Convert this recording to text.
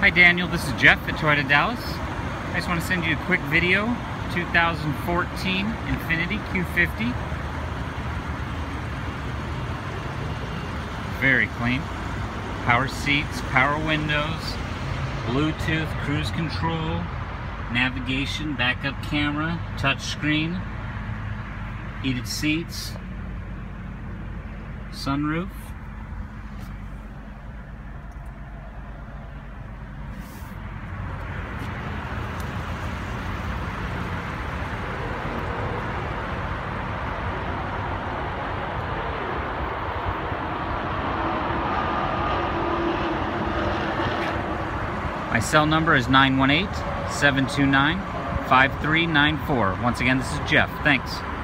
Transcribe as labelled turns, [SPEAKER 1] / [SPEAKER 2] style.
[SPEAKER 1] Hi Daniel, this is Jeff at Toyota Dallas. I just want to send you a quick video. 2014 Infiniti Q50. Very clean. Power seats, power windows, Bluetooth, cruise control, navigation, backup camera, touch screen, heated seats, sunroof. My cell number is 918-729-5394. Once again, this is Jeff. Thanks.